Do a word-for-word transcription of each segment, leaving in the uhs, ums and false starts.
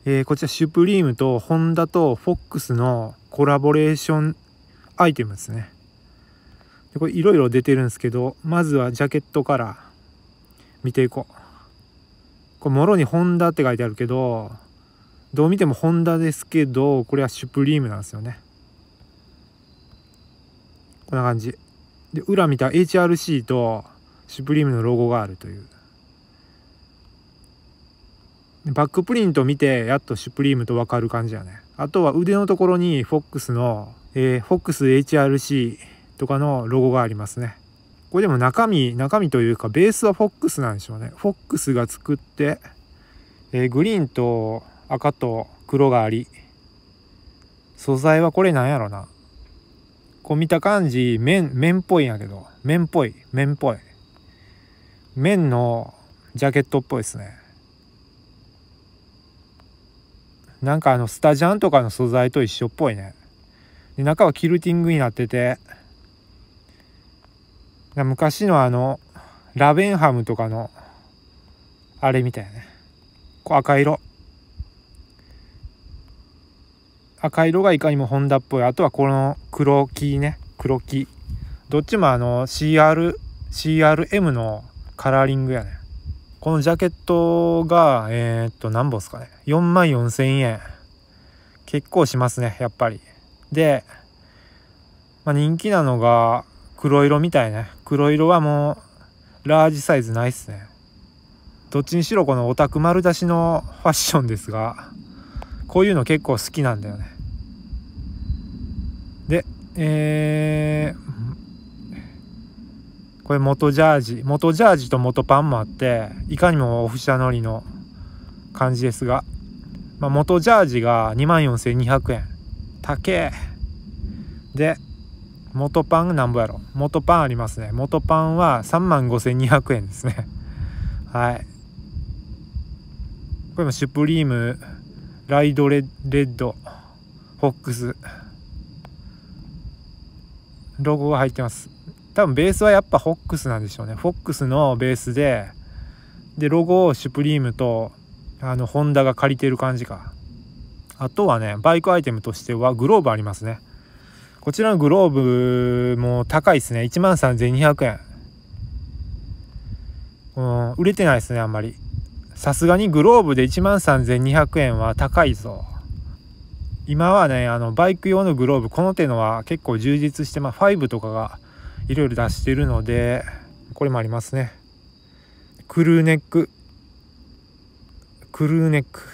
えー、こちらシュプリームとホンダとフォックスのコラボレーションアイテムですね。でこれいろいろ出てるんですけど、まずはジャケットから見ていこう。これもろにホンダって書いてあるけど、どう見てもホンダですけど、これはシュプリームなんですよね。こんな感じで、裏見たら エイチアールシー とシュプリームのロゴがあるという。バックプリント見てやっとシュプリームと分かる感じやね。あとは腕のところにフォックスの、えー、フォックス エイチアールシー とかのロゴがありますね。これでも中身中身というかベースはフォックスなんでしょうね。フォックスが作って、えー、グリーンと赤と黒があり、素材はこれなんやろな。こう見た感じ綿綿っぽいんやけど、綿っぽい綿っぽい綿のジャケットっぽいですね。なんかあのスタジャンとかの素材と一緒っぽいね。で中はキルティングになってて、昔のあのラベンハムとかのあれみたいね。こう赤色赤色がいかにもホンダっぽい。あとはこの黒キーね、黒キーどっちもあの シーアール シーアールエム のカラーリングやね。このジャケットがえー、っと何本ですかね、よんまんよんせんえん。結構しますねやっぱり。で、まあ、人気なのが黒色みたいね。黒色はもうラージサイズないっすね。どっちにしろこのオタク丸出しのファッションですが、こういうの結構好きなんだよね。でえー、これ元ジャージ元ジャージと元パンもあって、いかにもオフシャノリの感じですが、まあ、元ジャージが にまんよんせんにひゃくえん。高え。で元パンなんぼやろ。元パンありますね。元パンは さんまんごせんにひゃくえんですね。はい。これもシュプリームライドレッドフォックスロゴが入ってます。多分ベースはやっぱフォックスなんでしょうね。フォックスのベースで、でロゴをシュプリームとあのホンダが借りてる感じか。あとはね、バイクアイテムとしてはグローブありますね。こちらのグローブも高いですね。いちまんさんぜんにひゃくえん。うん、売れてないですねあんまり。さすがにグローブで いちまんさんぜんにひゃくえんは高いぞ。今はね、あのバイク用のグローブこの手のは結構充実して、まあファイブとかがいろいろ出してるので、これもありますね。クルーネッククルーネック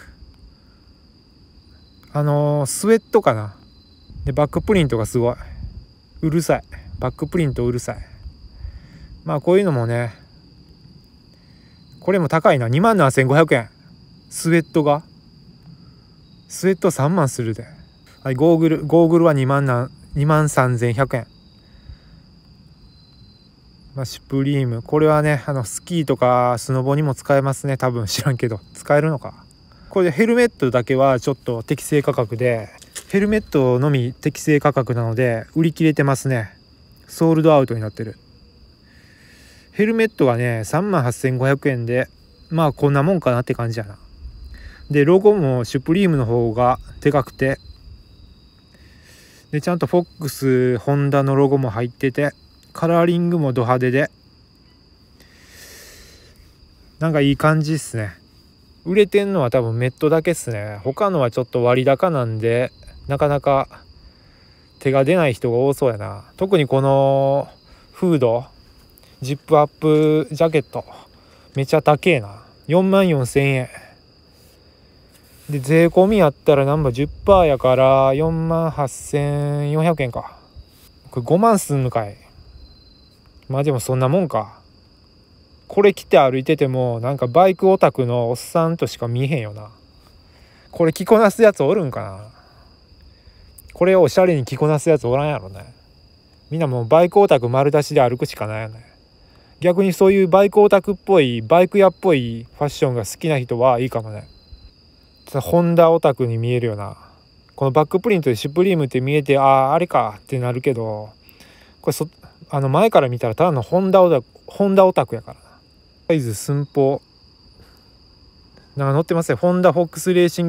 あのー、スウェットかな。でバックプリントがすごいうるさい。バックプリントうるさい。まあこういうのもね、これも高いな。にまんななせんごひゃくえん。スウェットがスウェットさんまんするで。はい、ゴーグルゴーグルはにまんなにまんさんぜんひゃくえん。まあ、シュプリームこれはね、あのスキーとかスノボにも使えますね。多分知らんけど使えるのか。これでヘルメットだけはちょっと適正価格で、ヘルメットのみ適正価格なので売り切れてますね。ソールドアウトになってる。ヘルメットがね さんまんはっせんごひゃくえんで、まあこんなもんかなって感じやな。でロゴもシュプリームの方がでかくて、でちゃんとフォックスホンダのロゴも入ってて、カラーリングもド派手で、なんかいい感じっすね。売れてんのは多分メットだけっすね。他のはちょっと割高なんでなかなか手が出ない人が多そうやな。特にこのフードジップアップジャケットめちゃ高えな。よんまんよんせんえんで、税込みやったらなんぼ じゅっパーセント やからよんまんはっせんよんひゃくえんか。これごまんすんのかい。まあでもそんなもんか。これ着て歩いててもなんかバイクオタクのおっさんとしか見えへんよな。これ着こなすやつおるんかな。これをおしゃれに着こなすやつおらんやろね。みんなもうバイクオタク丸出しで歩くしかないよね。逆にそういうバイクオタクっぽいバイク屋っぽいファッションが好きな人はいいかもね。ホンダオタクに見えるよな。このバックプリントでシュプリームって見えて、あああれかってなるけど、これそあの前から見たらただのホンダオタクホンダオタクやからな。サイズ寸法なんか載ってますね。ホンダフォックスレーシング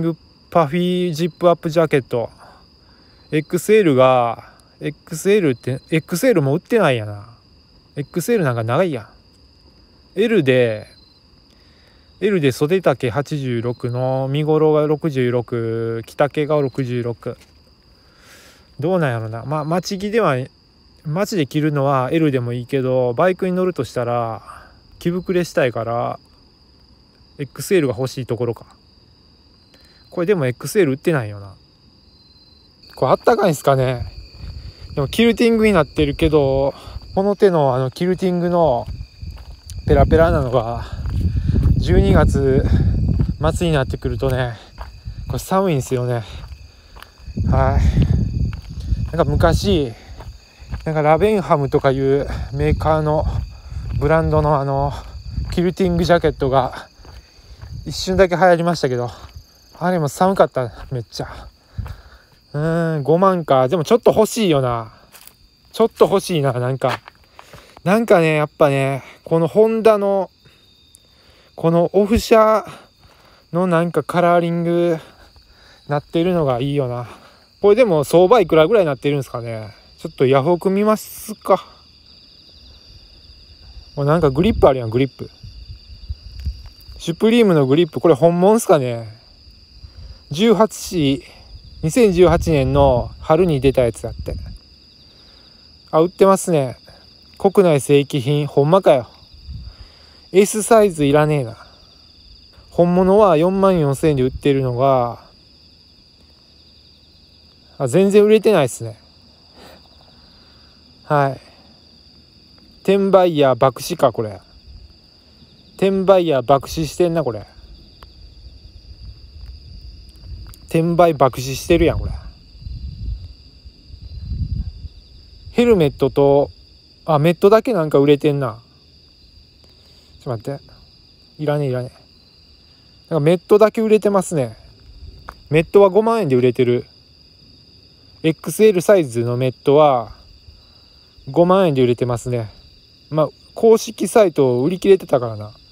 パフィージップアップジャケット エックスエル が エックスエル って エックスエル も売ってないやな。 エックスエル なんか長いやん。 L で L で袖丈はちじゅうろくの身頃がろくじゅうろく、着丈がろくじゅうろく。どうなんやろな。まあ街着では街で着るのは L でもいいけど、バイクに乗るとしたら着膨れしたいから エックスエル が欲しいところか。これでも エックスエル 売ってないよな。これあったかいんすかね。でもキルティングになってるけど、この手のあのキルティングのペラペラなのがじゅうにがつ末になってくるとね、これ寒いんですよね。はい。なんか昔なんかラベンハムとかいうメーカーのブランドのあのキルティングジャケットが一瞬だけ流行りましたけど、あれも寒かった。めっちゃうーんごまんか。でもちょっと欲しいよな。ちょっと欲しいな。なんかなんかね、やっぱね、このホンダのこのオフ車のなんかカラーリングなってるのがいいよな。これでも相場いくらぐらいなってるんですかね。ちょっとヤフオク見ますか。なんかグリップあるやん、グリップ。シュプリームのグリップ、これ本物っすかね。じゅうはちシー、にせんじゅうはちねんの春に出たやつだって。あ、売ってますね。国内正規品。ほんまかよ。 S サイズいらねえな。本物はよんまんよんせんえんで売ってるのが、あ、全然売れてないですね。はい。転売ヤー爆死か、これ。転売ヤー爆死してんな、これ。転売爆死してるやん、これ。ヘルメットと、あ、メットだけなんか売れてんな。ちょっと待って。いらねえいらねえ。なんかメットだけ売れてますね。メットはごまんえんで売れてる。エックスエル サイズのメットはごまんえんで売れてますね。まあ公式サイト売り切れてたからな。